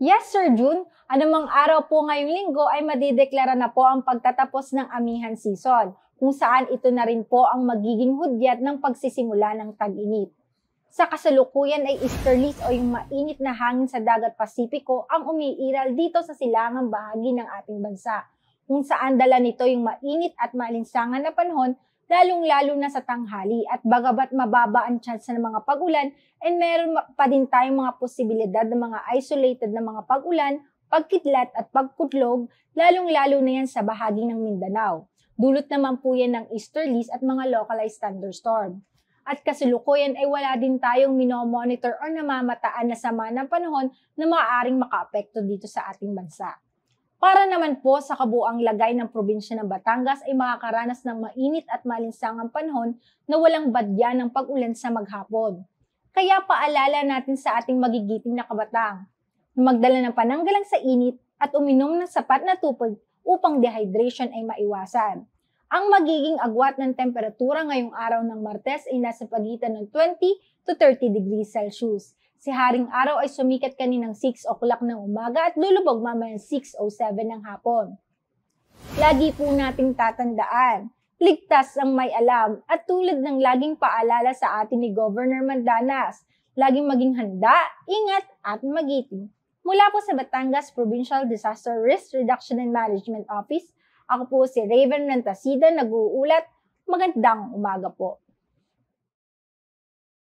Yes, Sir June. Anumang araw po ngayong linggo ay madideklara na po ang pagtatapos ng amihan season, kung saan ito na rin po ang magiging hudyat ng pagsisimula ng tag-init. Sa kasalukuyan ay easterlies o yung mainit na hangin sa dagat Pasipiko ang umiiral dito sa silangang bahagi ng ating bansa, kung saan dala nito yung mainit at malinsangan na panahon, lalong-lalo na sa tanghali, at bagabat mababa ang chance ng mga pag-ulan, ay meron pa din tayong mga posibilidad ng mga isolated na mga pag-ulan, pagkidlat at pagkutlog, lalong-lalo na yan sa bahagi ng Mindanao. Dulot naman po yan ng easterlies at mga localized thunderstorm. At kasalukuyan ay wala din tayong minomonitor o namamataan na sama ng panahon na maaaring makaapekto dito sa ating bansa. Para naman po sa kabuang lagay ng probinsya ng Batangas ay makakaranas ng mainit at malinsangang panahon na walang badya ng pag-ulan sa maghapon. Kaya paalala natin sa ating magigiting na kabatang na magdala ng pananggalang sa init at uminom ng sapat na tubig upang dehydration ay maiwasan. Ang magiging agwat ng temperatura ngayong araw ng Martes ay nasa pagitan ng 20 to 30 degrees Celsius. Si Haring Araw ay sumikat kaninang 6 o'clock ng umaga at lulubog mamayang 6:07 ng hapon. Lagi po nating tatandaan, ligtas ang may alam, at tulad ng laging paalala sa atin ni Governor Mandanas, laging maging handa, ingat at magiting. Mula po sa Batangas Provincial Disaster Risk Reduction and Management Office, ako po si Raven Rantasida, nag-uulat. Magandang umaga po.